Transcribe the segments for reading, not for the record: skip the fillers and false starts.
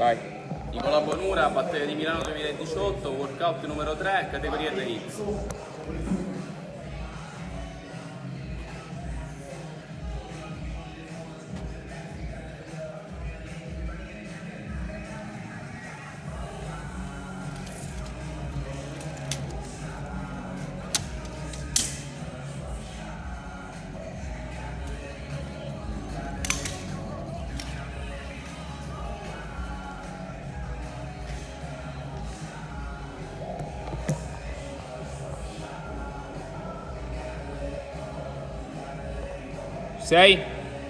Vai. Nicola Bonura, Battaglia di Milano 2018, workout numero 3, categoria RX. Sei.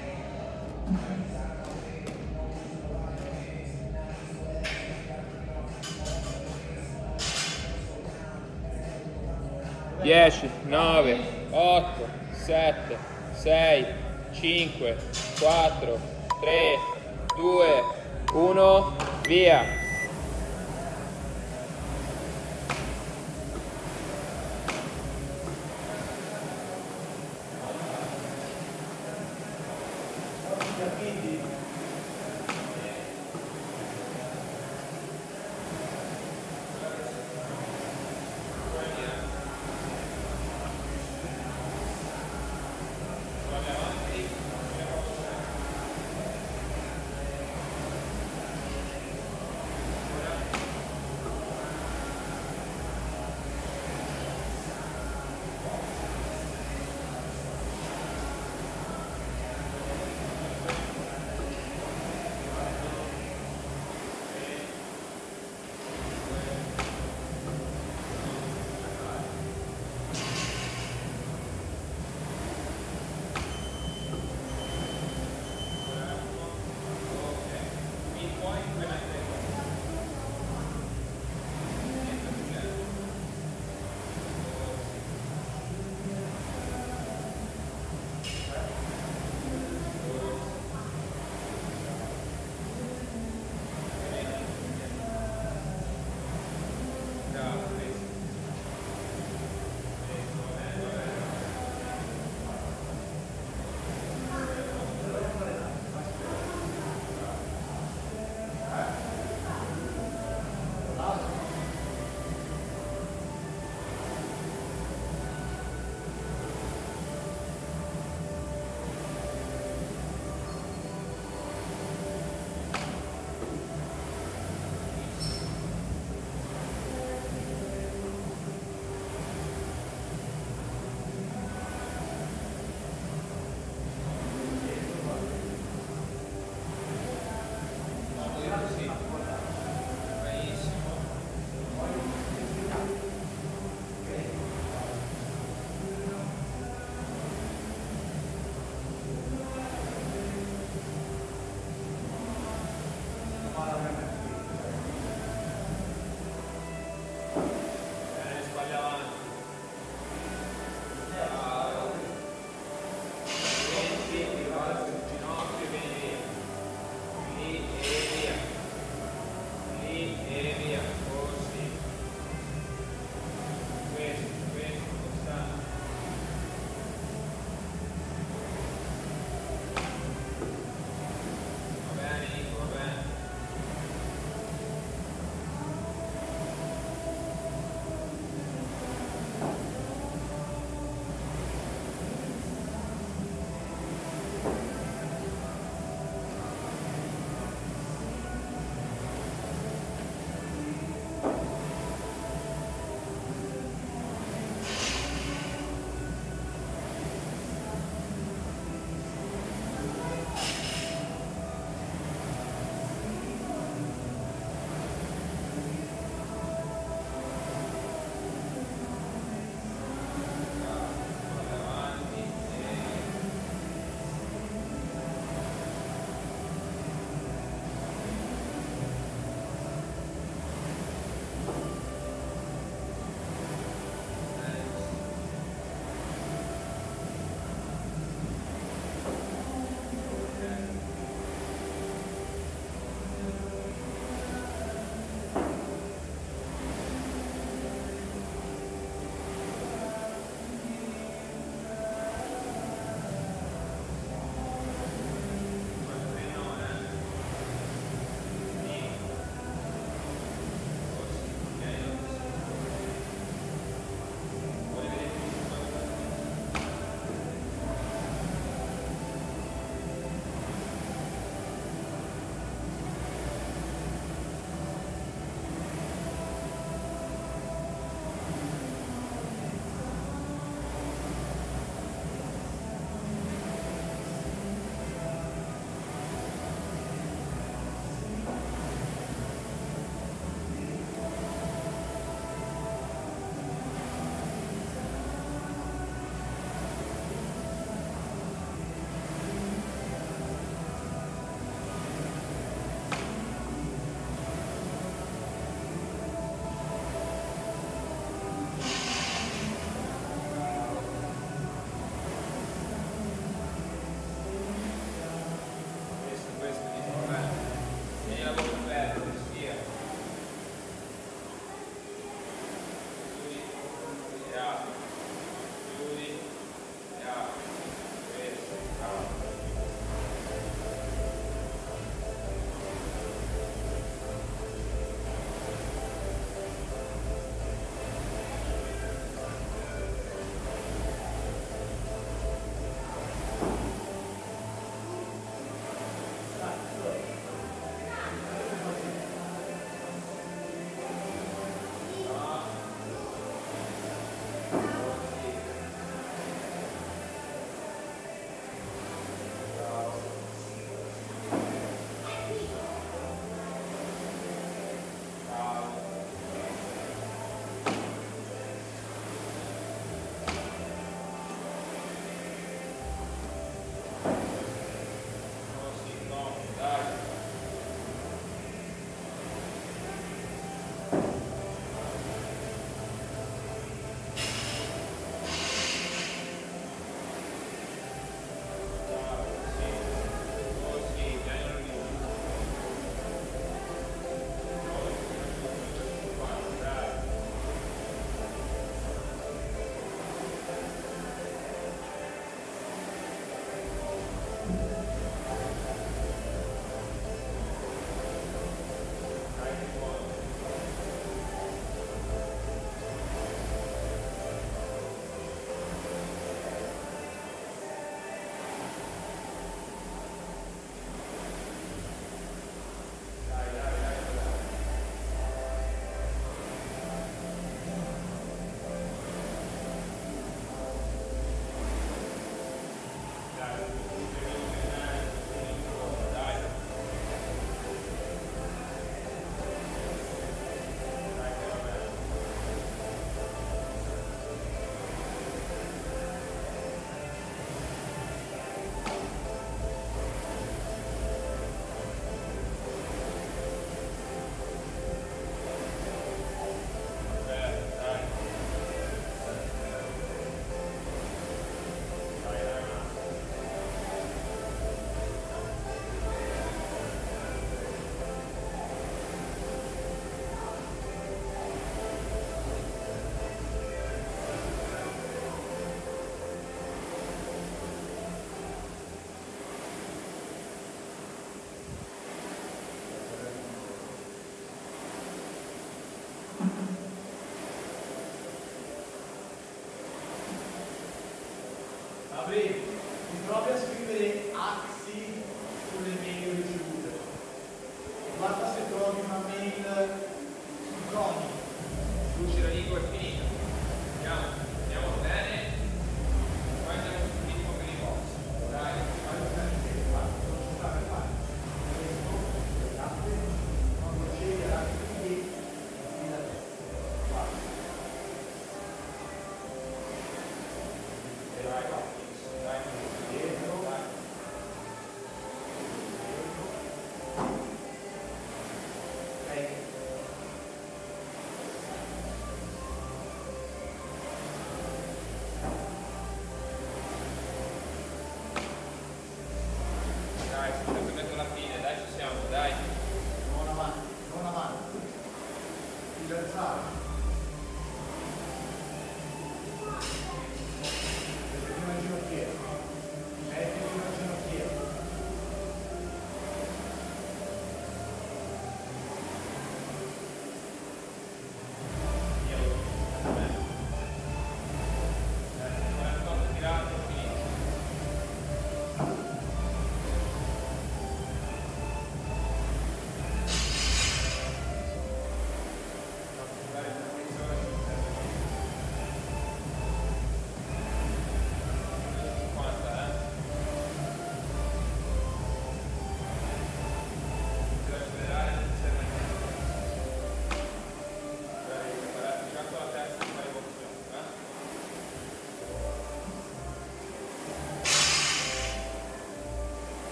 Dieci, 9, 8, 7, 6, 5, 4, 3, 2, 1, via.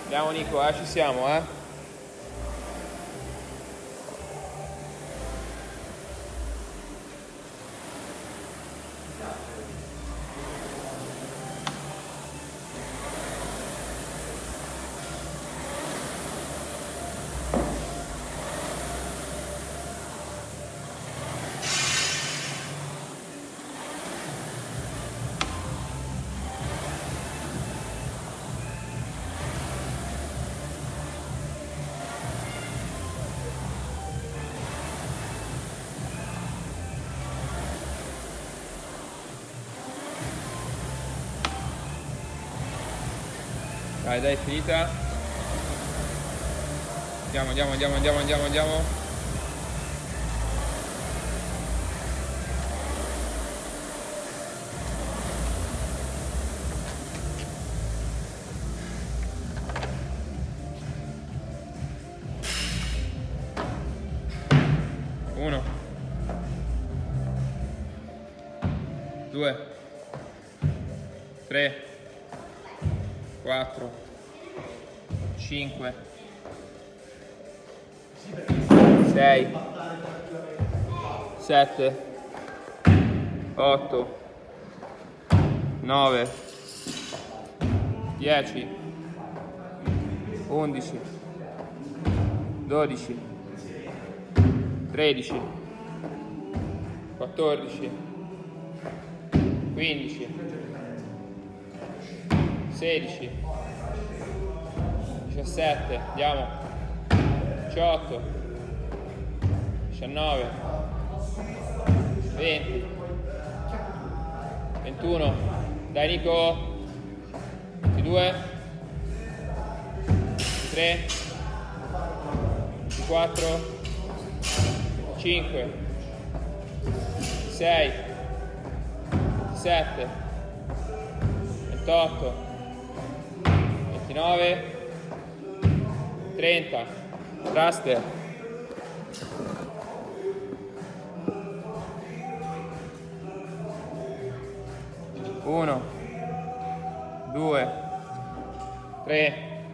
Andiamo Nico, ci siamo, Dai, è finita. Andiamo. Uno. 2. 3. 4, 5, 6, 7, 8, 9, 10, 11, 12, 13, 14, 15, 16, 17, andiamo, 18, 19, 20, 21, dai Nico, 22, 23, 24, 25, 26, 27, 28, 29, 30, raster. 1, 2, 3,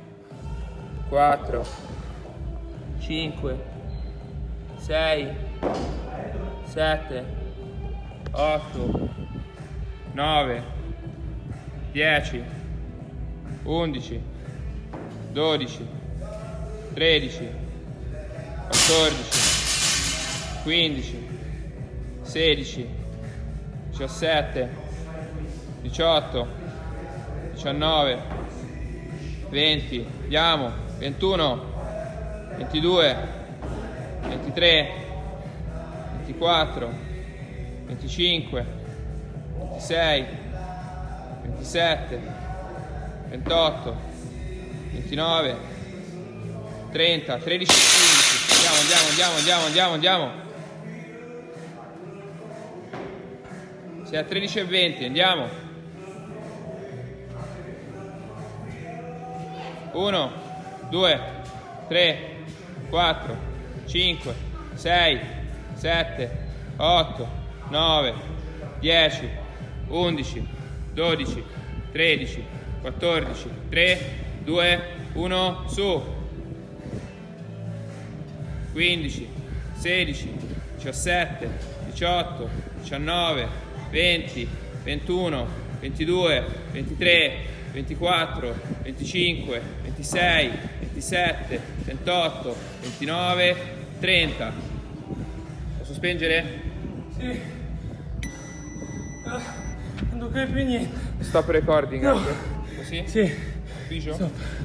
4, 5, 6, 7, 8, 9, 10, 11, 12, 13, 14, 15, 16, 17, 18, 19, 20, andiamo, 21, 22, 23, 24, 25, 26, 27, 28, 29, 30, 13 e 15. Andiamo. Sei a 13 e 20, andiamo. 1, 2, 3, 4, 5, 6, 7, 8, 9, 10, 11, 12, 13, 14, 3, 2, 1, su. 15, 16, 17, 18, 19, 20, 21, 22, 23, 24, 25, 26, 27, 28, 29, 30. Posso spengere? Sì. Non tocca più niente. Stop recording. No. Così? Sì. Ufficio? Stop.